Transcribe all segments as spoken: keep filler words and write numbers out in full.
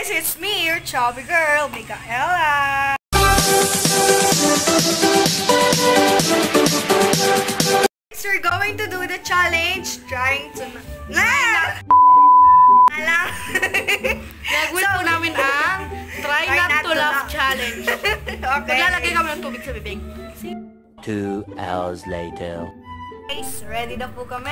guys, it's me, your chubby girl, Micaela. So we're going to do the challenge, trying to... Nah! Alam. Gagawin po namin ang Try Not to Laugh Challenge. Okay. Maglalagay kami ng tubig sa bibig. Two hours later. Guys, ready na po kami.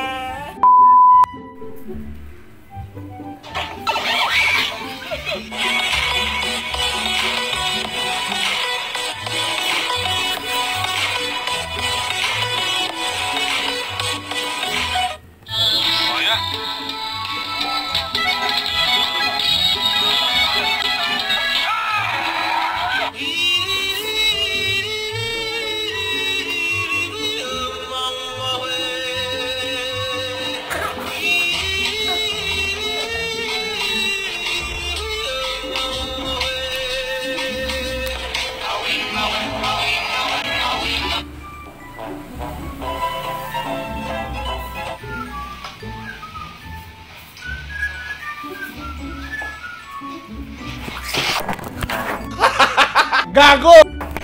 Gago!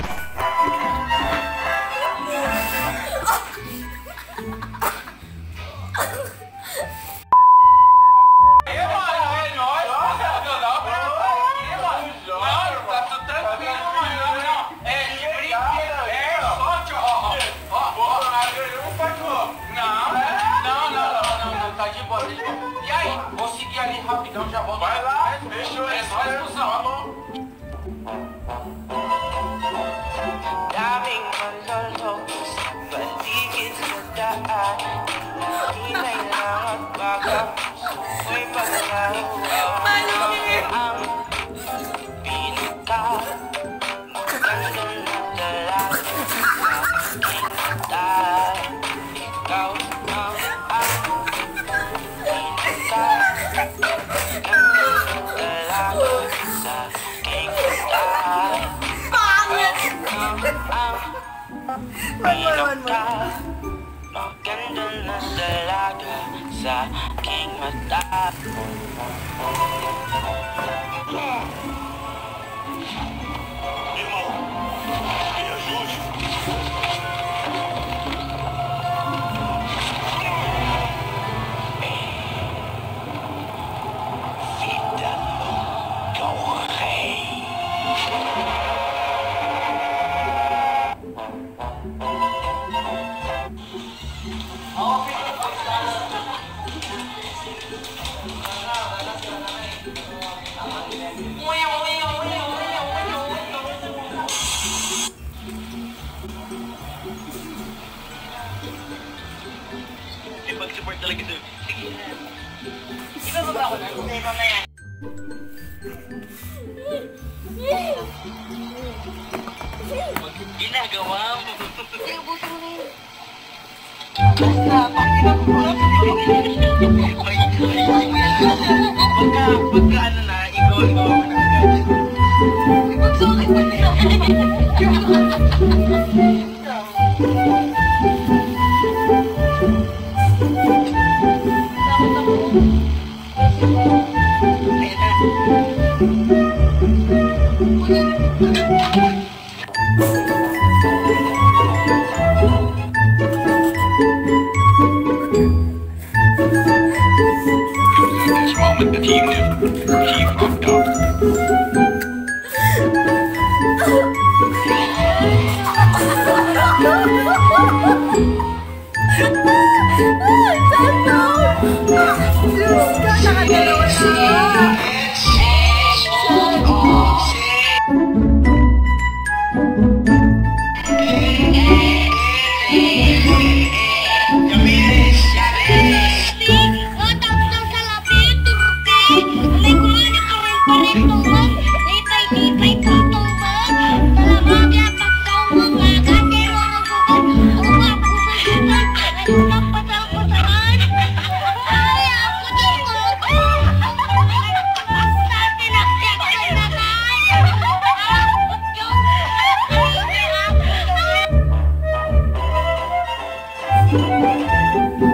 E aí, vou seguir ali rapidão, já volto. Vai lá, fechou, é só expulsão, tá Daming malolo paligid sa daan Hinay lang at baka Mo'y paglaho ang pinaka Maganda na dalaga sa kita Ikaw ang ang pinaka Maganda na dalaga sa kita Maganda na dalaga sa aking mata Vida go rey Pag-support talaga ito. Sige. Di ba ba ako na? Hindi pa na yan. Ginagawa mo. Hindi, ubusin mo na yun. Basta, pakita mo mo. Pagka, pagka ano na, ikaw, ikaw mo na. Magsukit mo na yan. What's wrong with the team? He fucked up.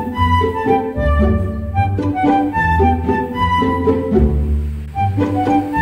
Thank you.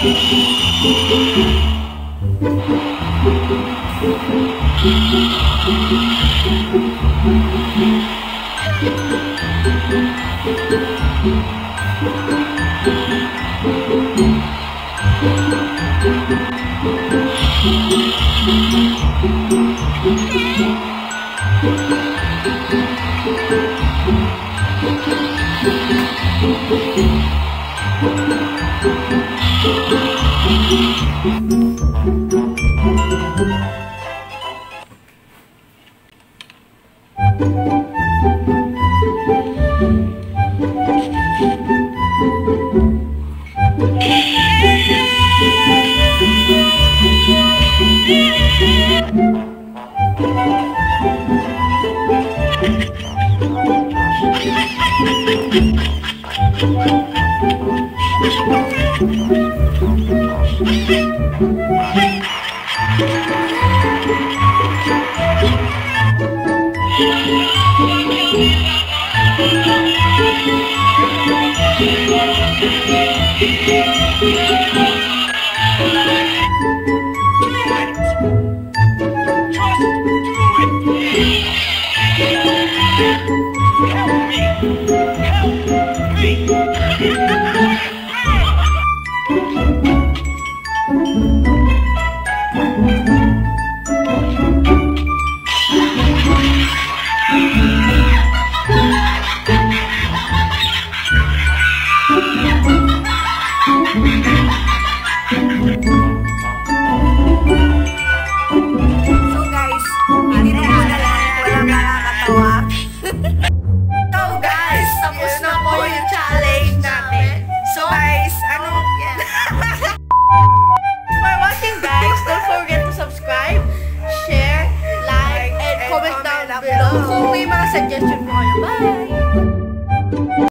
Kung may mga suggestion mo kayo, bye!